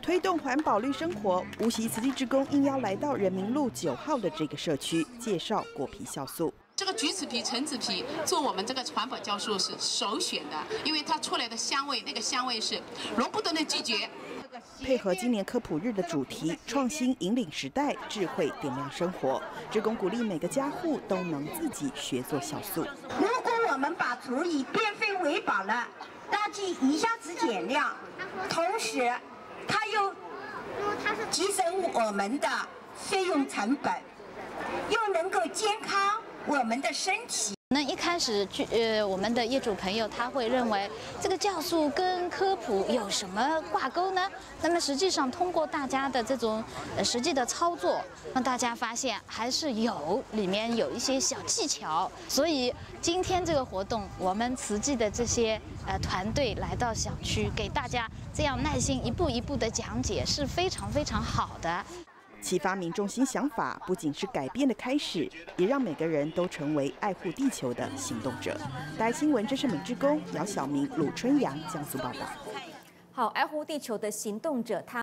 推动环保绿生活，无锡慈济志工应邀来到人民路9号的这个社区，介绍果皮酵素。 这个橘子皮、橙子皮做我们这个环保酵素是首选的，因为它出来的香味，那个香味是容不得的拒绝。 配合今年科普日的主题，创新引领时代，智慧点亮生活。志工鼓励每个家户都能自己学做酵素。 如果我们把厨余变废为宝了，大忌一下子减量，同时它又节省我们的费用成本，又能够健康我们的身体。 那一开始，我们的业主朋友他会认为这个酵素跟科普有什么挂钩呢？那么实际上通过大家的这种实际的操作，让大家发现还是里面有一些小技巧。所以今天这个活动，我们慈济的这些团队来到小区，给大家这样耐心一步一步的讲解，是非常非常好的。 启发民众新想法，不仅是改变的开始，也让每个人都成为爱护地球的行动者。大爱新闻，这是美志工姚晓明、鲁春阳，江苏报道。 好，爱护地球的行动者，他。